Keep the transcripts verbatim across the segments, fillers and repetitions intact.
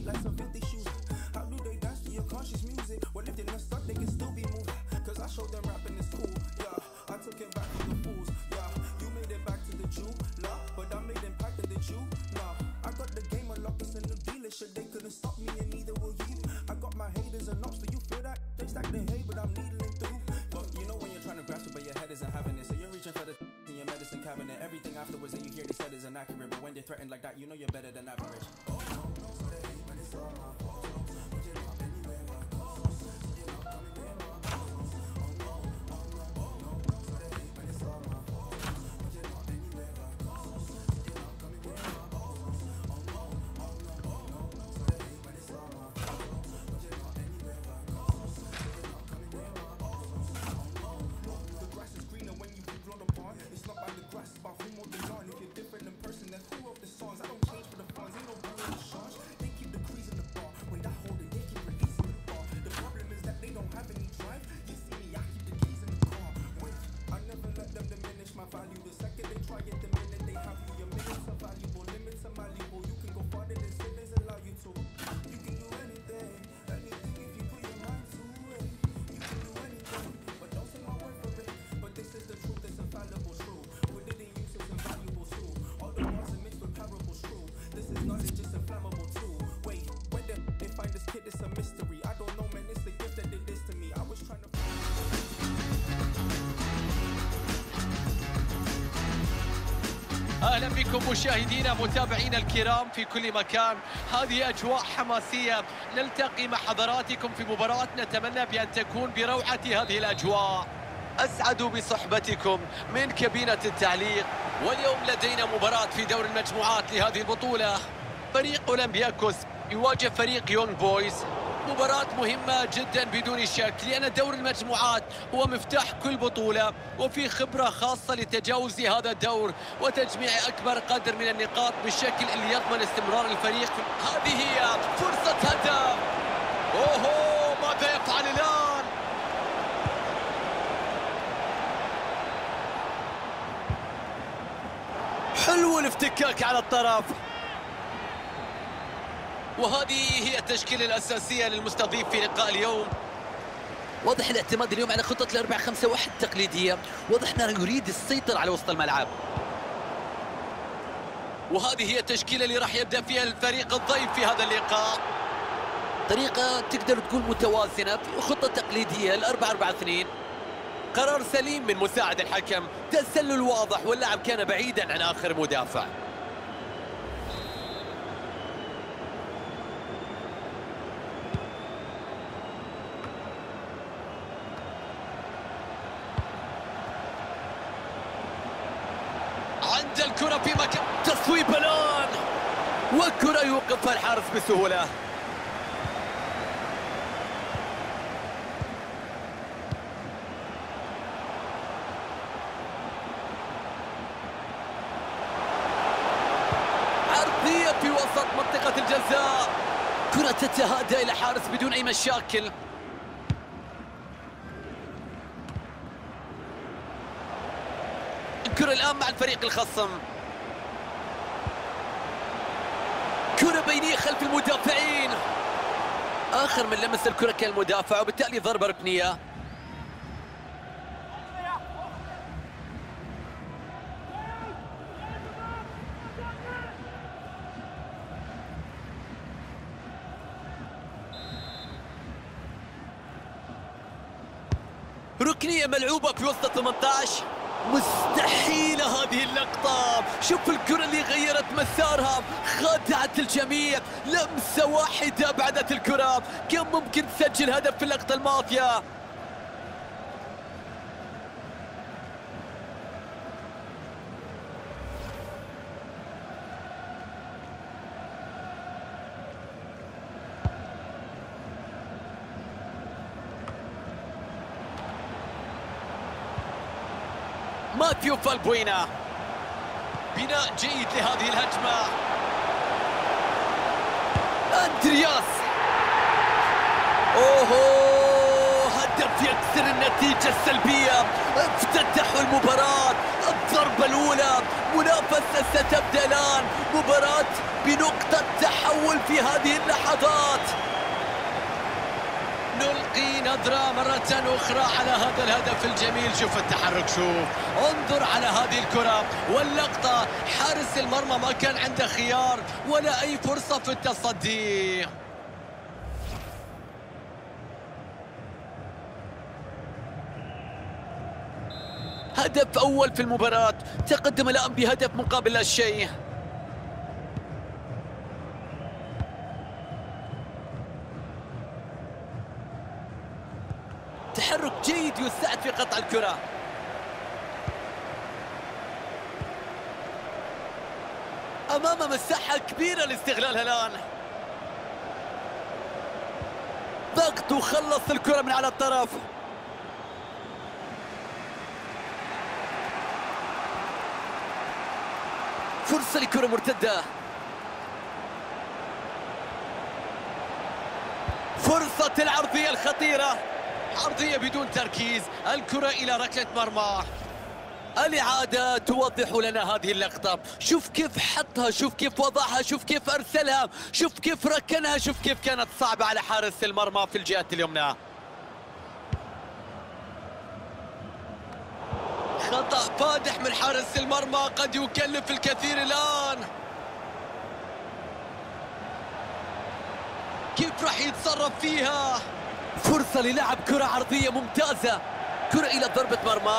feet like some filthy shoes. How do they dance to your conscious music? Well, if they're not stuck, they can still be moved. Cause I showed them rapping is cool, yeah. I took it back to the fools, yeah. You made it back to the Jew, nah. But I made impact to the Jew, nah. I got the game unlocked, it's a new dealership. They couldn't stop me and neither will you. I got my haters and ops, do you feel that? They stack the hate, but I'm needling through. But you know when you're trying to grasp it, but your head isn't having it. So you're reaching for the in your medicine cabinet. Everything afterwards that you hear they said is inaccurate. But when they're threatened like that, you know you're better than average. Oh, no, no, so they hate, but it's all my fault. But you're not anywhere I go. So you're not coming near my house. Oh no, oh no, oh no, no, so they hate, but it's all my fault. But you're not anywhere I go. So you're not coming near my house. Oh no, oh no, oh no, no, so they hate, but it's all my fault. But you're not anywhere I go. So you're not coming near my house. Oh no, no, the grass is greener when you get blown upon. It's not by the grass, it's about who more than on. If you're different in person, then who wrote the songs? I don't change for the funds, ain't no blue in the charge. They keep the crease in the bar. When I hold it, they keep releasing the bar. The problem is that they don't have any drive. You see me, I keep the keys in the car. Wait, I never let them diminish my value. The second they try it, the minute they have you. Your minutes are valuable, limits are malleable. You can go farther than sinners allow you to. You can do anything, anything if you put your mind to it. You can do anything, but don't take my word for it. But this is the truth, it's infallible, true. Put it in use, it's invaluable too. All the words are mixed with parables, true. This is knowledge, it's inflammable too. Wait, where the they find this kid, it's a mystery. I don't know, man, it's the gift that did this to me. I was trying to. أهلا بكم مشاهدينا متابعينا الكرام في كل مكان. هذه أجواء حماسية نلتقي مع حضراتكم في مباراة نتمنى بأن تكون بروعة هذه الأجواء. أسعد بصحبتكم من كابينة التعليق. واليوم لدينا مباراة في دور المجموعات لهذه البطولة. فريق أولمبياكوس يواجه فريق يونغ بويز. مباراة مهمة جدا بدون شك، لأن دور المجموعات هو مفتاح كل بطولة، وفي خبرة خاصة لتجاوز هذا الدور وتجميع أكبر قدر من النقاط بالشكل اللي يضمن استمرار الفريق. هذه هي فرصة هدف. أوهو، ماذا يفعل الآن؟ حلو الافتكاك على الطرف. وهذه هي التشكيلة الأساسية للمستضيف في لقاء اليوم. واضح الاعتماد اليوم على خطة الأربعة خمسة واحد التقليدية. واضح أنه يريد السيطرة على وسط الملعب. وهذه هي التشكيلة اللي راح يبدأ فيها الفريق الضيف في هذا اللقاء. طريقة تقدر تقول متوازنة، خطة تقليدية الأربعة أربعة اثنين. قرار سليم من مساعد الحكم، تسلل واضح واللاعب كان بعيدا عن آخر مدافع. عند الكرة في مكان تصويب الآن، والكرة يوقفها الحارس بسهولة. عرضية في وسط منطقة الجزاء، كرة تتهادى إلى حارس بدون أي مشاكل. الكرة الآن مع الفريق الخصم. كرة بينية خلف المدافعين. آخر من لمس الكرة كان المدافع، وبالتالي ضربة ركنية. ركنية ملعوبة في وسط ثمانية عشر. مستحيلة هذه اللقطة. شوف الكرة اللي غيرت مسارها، خدعت الجميع. لمسة واحدة أبعدت الكرة، كان ممكن تسجل هدف في اللقطة الماضية. ماثيو فالبوينا، بناء جيد لهذه الهجمة. أندرياس، أوهو، هدف يكسر النتيجة السلبية. افتتحوا المباراة، الضربة الأولى المنافسة ستبدأ الآن، مباراة بنقطة تحول في هذه اللحظات. نلقي نظرة مرة أخرى على هذا الهدف الجميل. شوف التحرك، شوف، انظر على هذه الكرة واللقطة. حارس المرمى ما كان عنده خيار ولا أي فرصة في التصدي. هدف أول في المباراة، تقدم الآن بهدف مقابل لا شيء. تحرك جيد يساعد في قطع الكرة. أمام مساحة كبيرة لاستغلالها الآن. ضغط وخلص الكرة من على الطرف. فرصة لكرة مرتدة. فرصة العرضية الخطيرة، عرضية بدون تركيز، الكرة إلى ركلة مرمى. الإعادة توضح لنا هذه اللقطة. شوف كيف حطها، شوف كيف وضعها، شوف كيف أرسلها، شوف كيف ركنها، شوف كيف كانت صعبة على حارس المرمى في الجهة اليمنى. خطأ فادح من حارس المرمى قد يكلف الكثير الآن. كيف راح يتصرف فيها؟ فرصة للعب كرة عرضية ممتازة، كرة إلى ضربة مرمى.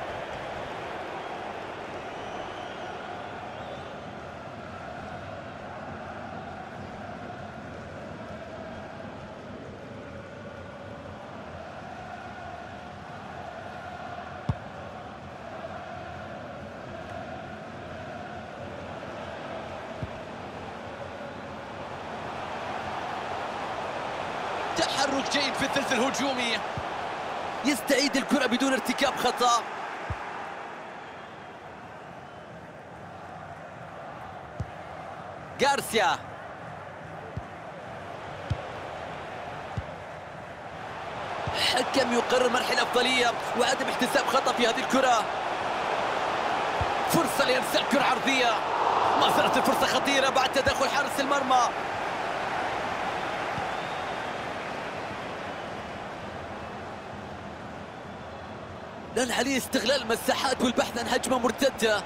تحرك جيد في الثلث الهجومي، يستعيد الكرة بدون ارتكاب خطأ. غارسيا، حكم يقرر منح الأفضلية وعدم احتساب خطأ في هذه الكرة. فرصة لإرسال كرة عرضية، ما زالت الفرصة خطيرة بعد تدخل حارس المرمى. الآن عليه استغلال المساحات والبحث عن هجمة مرتدة.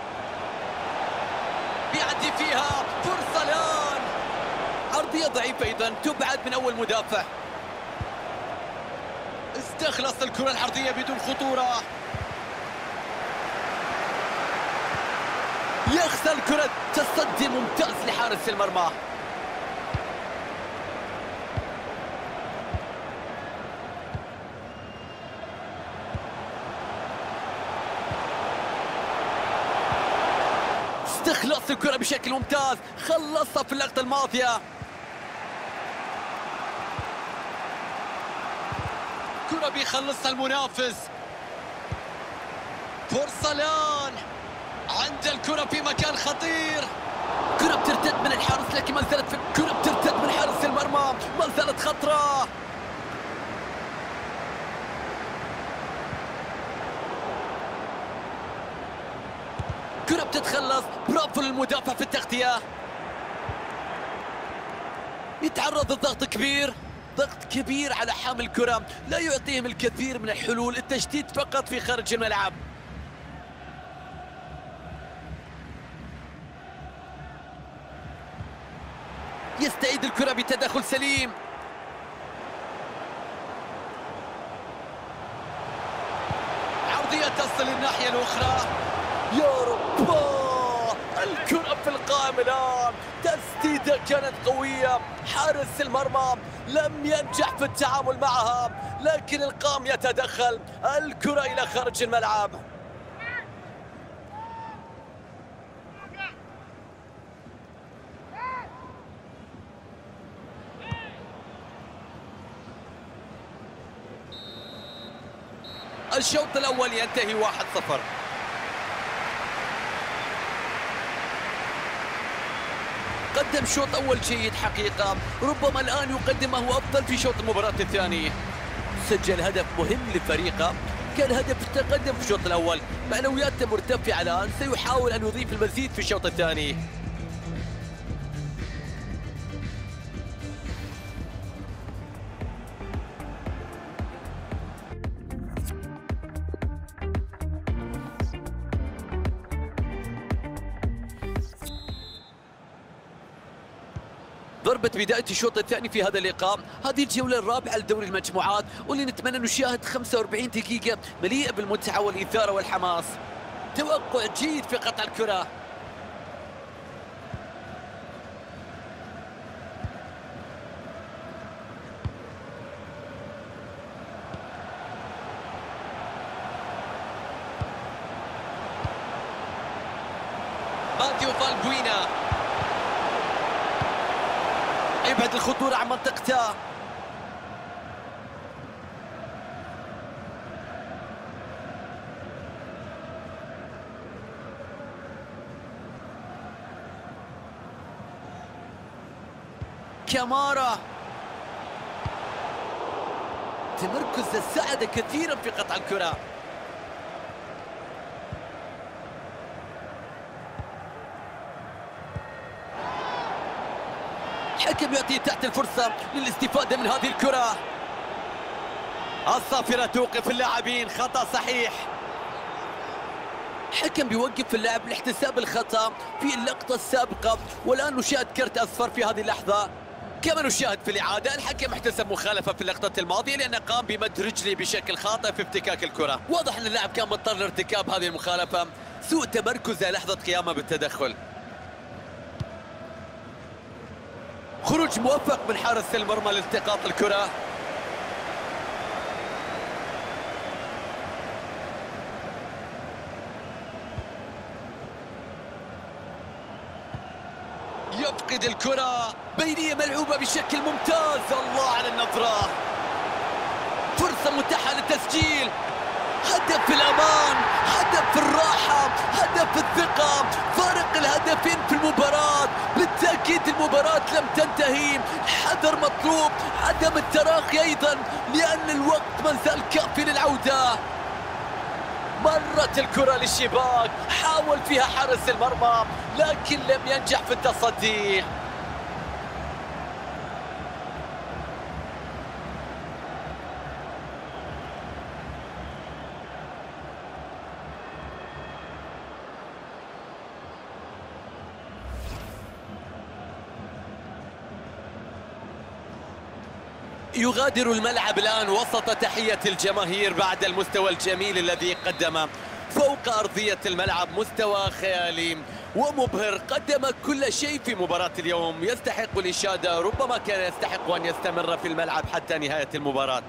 بيعدي فيها، فرصة الآن، عرضية ضعيفة أيضا تبعد من أول مدافع. استخلص الكرة العرضية بدون خطورة. يخسر الكرة، تصدي ممتاز لحارس المرمى. استخلص الكرة بشكل ممتاز، خلصها في اللقطة الماضية. كرة بيخلصها المنافس. فرصة الآن، عند الكرة في مكان خطير. كرة بترتد من الحارس لكن ما زالت في كرة بترتد من حارس المرمى، ما زالت خطرة. كرة بتتخلص، برافو للمدافع في التغطية. يتعرض لضغط كبير، ضغط كبير على حامل الكرة، لا يعطيهم الكثير من الحلول، التشتيت فقط في خارج الملعب. يستعيد الكرة بتدخل سليم. عرضية تصل للناحية الأخرى. يا رب، الكرة في القائم الآن، تسديدة كانت قوية، حارس المرمى لم ينجح في التعامل معها لكن القام يتدخل، الكرة إلى خارج الملعب. الشوط الأول ينتهي واحد صفر. قدم شوط أول جيد حقيقة، ربما الآن يقدم ما هو أفضل في شوط المباراة الثاني. سجل هدف مهم لفريقه كان هدف التقدم في الشوط الأول، معنوياته مرتفعة الآن، سيحاول أن يضيف المزيد في الشوط الثاني. ضربة بداية الشوط الثاني في هذا اللقاء، هذه الجولة الرابعة لدوري المجموعات، واللي نتمنى نشاهد خمسة وأربعين دقيقة مليئة بالمتعة والإثارة والحماس. توقع جيد في قطع الكرة. ماتيو فالبوينا يبعد الخطورة عن منطقته. كامارا تمركزه ساعد كثيرا في قطع الكرة. الحكم يعطي تحت الفرصة للاستفادة من هذه الكرة. الصافرة توقف اللاعبين، خطأ صحيح. الحكم بيوقف اللاعب لاحتساب الخطأ في اللقطة السابقة، والآن نشاهد كرت أصفر في هذه اللحظة. كما نشاهد في الإعادة الحكم احتسب مخالفة في اللقطة الماضية لأنه قام بمد رجلي بشكل خاطئ في افتكاك الكرة. واضح أن اللاعب كان مضطر لارتكاب هذه المخالفة، سوء تمركزه لحظة قيامه بالتدخل. خروج موفق من حارس المرمى لالتقاط الكرة. يفقد الكرة، بينية ملعوبة بشكل ممتاز. الله على النظرة، فرصة متاحة للتسجيل. هدف في الأمان، هدف في الراحة، هدف في الثقة، فارق الهدفين في المباراة. بالتأكيد المباراة لم تنتهي، الحذر مطلوب، عدم التراخي أيضا لأن الوقت ما زال كافي للعودة. مرت الكرة للشباك، حاول فيها حارس المرمى لكن لم ينجح في التصدي. يغادر الملعب الآن وسط تحية الجماهير بعد المستوى الجميل الذي قدمه فوق أرضية الملعب. مستوى خيالي ومبهر، قدم كل شيء في مباراة اليوم، يستحق الإشادة. ربما كان يستحق أن يستمر في الملعب حتى نهاية المباراة.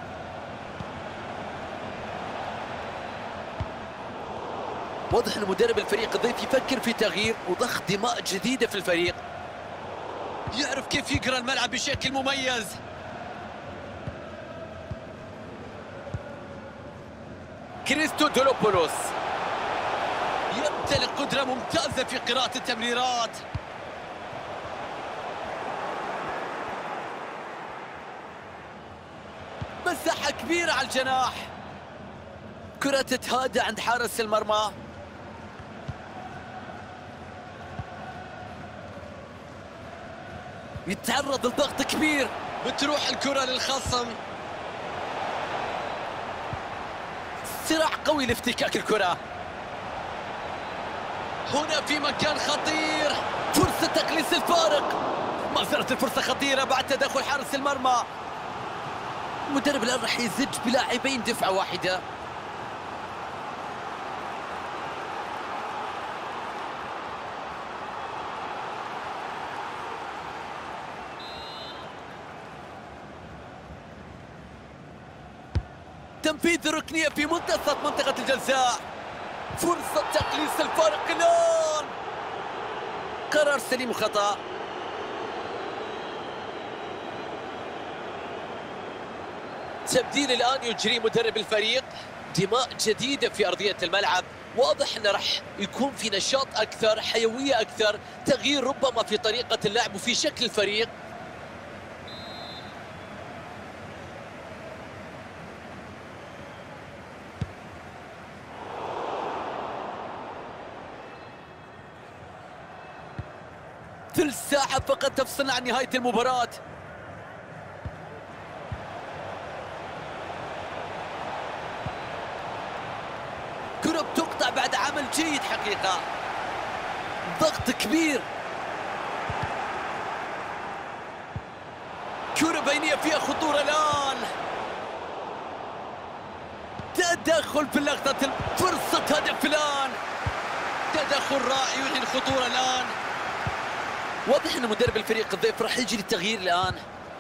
واضح أن مدرب الفريق الضيف يفكر في تغيير وضخ دماء جديدة في الفريق. يعرف كيف يقرأ الملعب بشكل مميز. كريستو دولوبولوس يمتلك قدرة ممتازة في قراءة التمريرات. مساحة كبيرة على الجناح، كرة تتهادى عند حارس المرمى. يتعرض لضغط كبير، بتروح الكرة للخصم. صراع قوي لافتكاك الكرة. هنا في مكان خطير، فرصة تقليص الفارق. ما زالت الفرصة خطيرة بعد تدخل حارس المرمى. المدرب الآن راح يزج بلاعبين دفعة واحدة. تنفيذ الركنية في منتصف منطقة الجزاء. فرصة تقليص الفارق الآن. قرار سليم وخطأ. تبديل الآن يجري مدرب الفريق. دماء جديدة في أرضية الملعب، واضح أنه راح يكون في نشاط أكثر، حيوية أكثر، تغيير ربما في طريقة اللعب وفي شكل الفريق. لمحة فقط تفصلنا عن نهاية المباراة. كرة بتقطع بعد عمل جيد حقيقة، ضغط كبير، كرة بينية فيها خطورة الآن، تدخل في اللقطة، فرصة هدف الآن، تدخل رائع يلغي الخطورة الآن. واضح أن مدرب الفريق الضيف راح يجري التغيير الآن.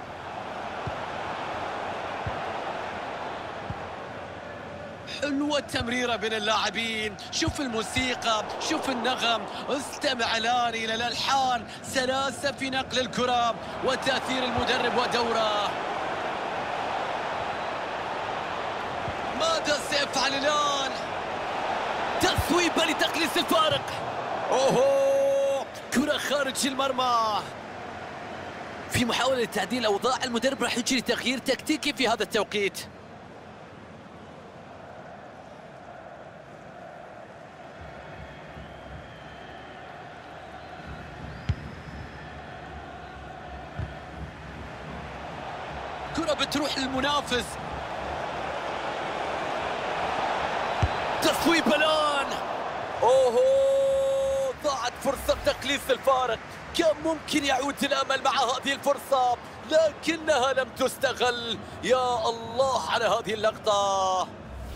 حلوة التمريرة بين اللاعبين، شوف الموسيقى، شوف النغم، استمع الآن إلى الألحان، سلاسة في نقل الكرة وتأثير المدرب ودوره. ماذا سيفعل الآن؟ تصويبة لتقليص الفارق. أوهو، كرة خارج المرمى. في محاولة لتعديل الأوضاع، المدرب راح يجري تغيير تكتيكي في هذا التوقيت. كرة بتروح للمنافس، تصويب الآن. أوهو، ضاعت فرصة تقليص الفارق، كان ممكن يعود الأمل مع هذه الفرصة لكنها لم تستغل. يا الله على هذه اللقطة.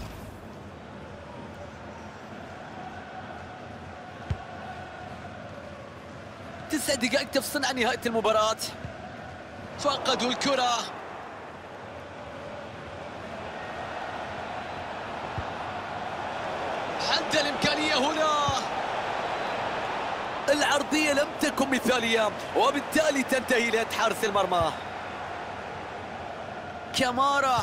تسع دقائق تفصل عن نهاية المباراة. فقدوا الكرة، حد الإمكانية هنا، العرضية لم تكن مثالية وبالتالي تنتهي ليد حارس المرمى. كامارا،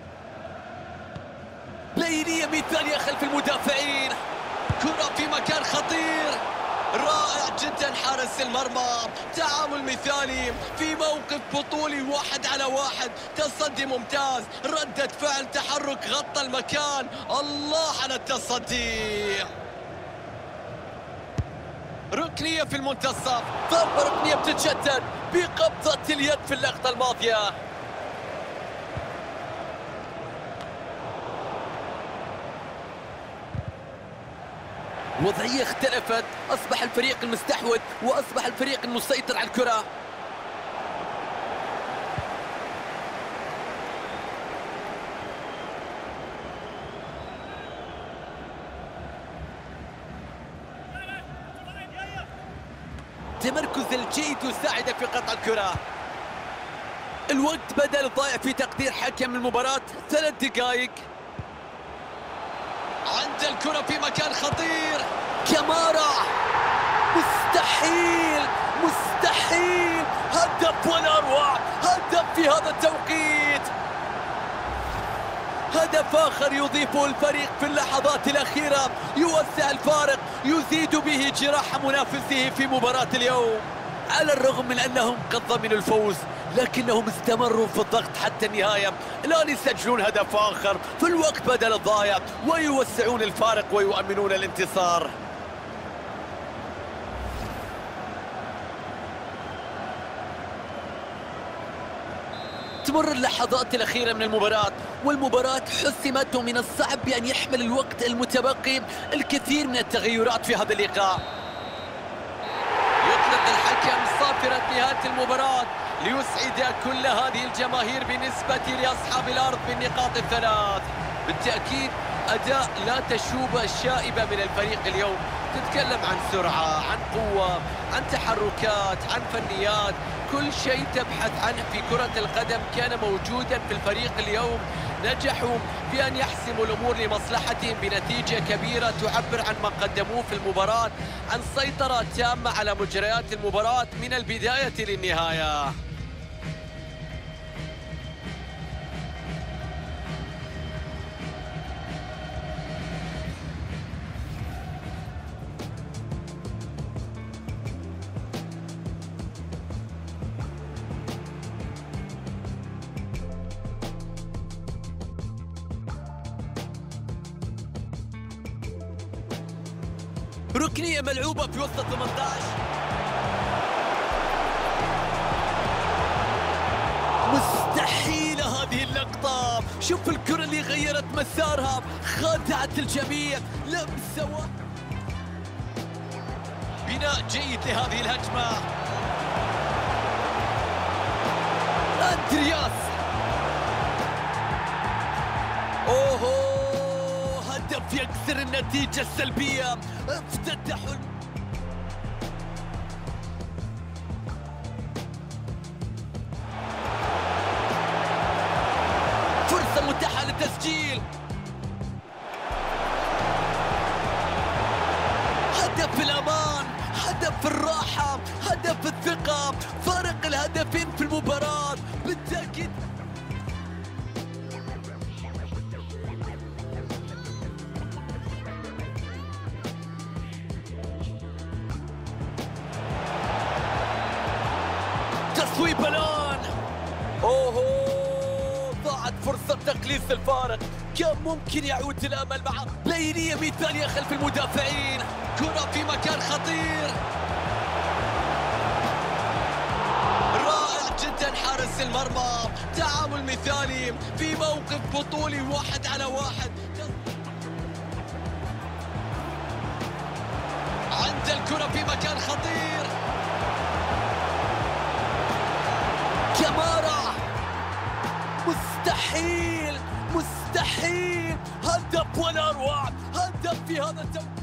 بينية مثالية خلف المدافعين، كرة في مكان خطير، رائع جدا حارس المرمى، تعامل مثالي في موقف بطولي واحد على واحد، تصدي ممتاز، ردة فعل، تحرك، غطى المكان. الله على التصدي. ركنية في المنتصف، ضربة ركنية بتتجدد بقبضة اليد في اللقطة الماضية. وضعية اختلفت، أصبح الفريق المستحوذ وأصبح الفريق المسيطر على الكرة. تمركز الجيد يساعد في قطع الكرة. الوقت بدأ الضائع في تقدير حكم المباراة، ثلاث دقائق. عند الكرة في مكان خطير، كامارا، مستحيل مستحيل، هدف ولا أروع، هدف في هذا التوقيت، هدف آخر يضيفه الفريق في اللحظات الأخيرة، يوسع الفارق، يزيد به جراح منافسه في مباراة اليوم. على الرغم من أنهم قد ضمنوا الفوز لكنهم استمروا في الضغط حتى النهاية. الآن يسجلون هدف آخر في الوقت بدل الضايع ويوسعون الفارق ويؤمنون الانتصار. تمر اللحظات الأخيرة من المباراة والمباراة حسمت، ومن الصعب بأن يحمل الوقت المتبقي الكثير من التغيرات في هذا اللقاء. يطلق الحكم صافرة نهاية المباراة ليسعد كل هذه الجماهير بالنسبة لأصحاب الأرض بالنقاط الثلاث. بالتأكيد أداء لا تشوب الشائبة من الفريق اليوم، تتكلم عن سرعة، عن قوة، عن تحركات، عن فنيات، كل شيء تبحث عنه في كرة القدم كان موجودا في الفريق اليوم. نجحوا في أن يحسموا الأمور لمصلحتهم بنتيجة كبيرة تعبر عن ما قدموه في المباراة، عن سيطرة تامة على مجريات المباراة من البداية للنهاية. ركنية ملعوبة في وسط ثمانية عشر. اللقطة، شوف الكرة اللي غيرت مسارها، خدعت الجميع، لمسة و... بناء جيد لهذه الهجمة. أندرياس، أوهو، هدف يكسر النتيجة السلبية. افتتحوا الم... فرصة متاحة للتسجيل. هدف الأمان، هدف الراحة، هدف الثقة، فارق الهدفين في المباراة بالتأكيد. تصويب الآن، أوهو، ضاعت فرصة تقليص الفارق، كان ممكن يعود الأمل مع بينية مثالية خلف المدافعين. كرة في مكان خطير، رائع جدا حارس المرمى، تعامل مثالي في موقف بطولي واحد على واحد. عند الكرة في مكان خطير، كامارا، مستحيل مستحيل، هدف ولا أروع، هدف في هذا التوقيت.